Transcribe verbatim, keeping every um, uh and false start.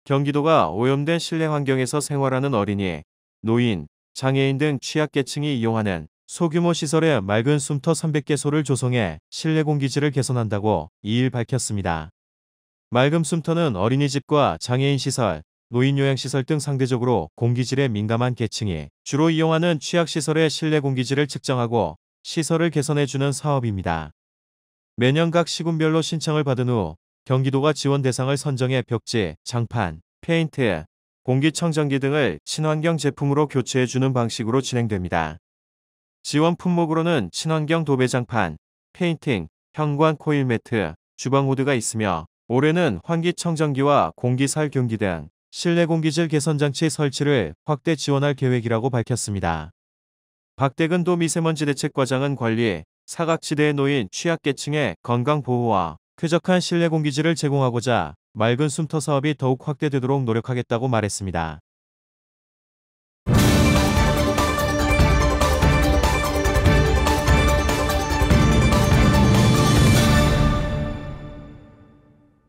경기도가 오염된 실내 환경에서 생활하는 어린이, 노인, 장애인 등 취약계층이 이용하는 소규모 시설의 맑은 숨터 삼백 개소를 조성해 실내 공기질을 개선한다고 이일 밝혔습니다. 맑음 숨터는 어린이집과 장애인 시설, 노인 요양시설 등 상대적으로 공기질에 민감한 계층이 주로 이용하는 취약시설의 실내 공기질을 측정하고 시설을 개선해주는 사업입니다. 매년 각 시군별로 신청을 받은 후 경기도가 지원 대상을 선정해 벽지, 장판, 페인트, 공기청정기 등을 친환경 제품으로 교체해주는 방식으로 진행됩니다. 지원 품목으로는 친환경 도배장판, 페인팅, 현관 코일 매트, 주방 후드가 있으며 올해는 환기청정기와 공기살균기 등 실내 공기질 개선 장치 설치를 확대 지원할 계획이라고 밝혔습니다. 박대근도 미세먼지 대책과장은 관리, 사각지대에 놓인 취약계층의 건강보호와 쾌적한 실내 공기질을 제공하고자 맑은 숨터 사업이 더욱 확대되도록 노력하겠다고 말했습니다.